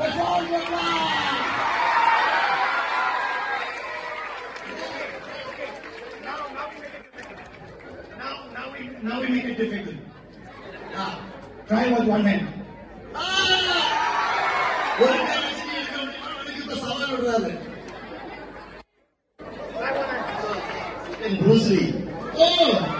Now we make it difficult. Try with one hand. Bruce Lee. Oh!